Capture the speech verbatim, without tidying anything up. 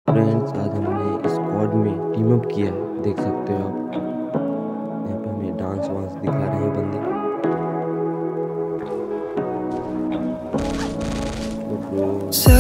Friends, आज हमने squad में टीम अप किया है, देख सकते हो आप। यहाँ पे हमें डांस वांस दिखा रहे हैं बंदे। तो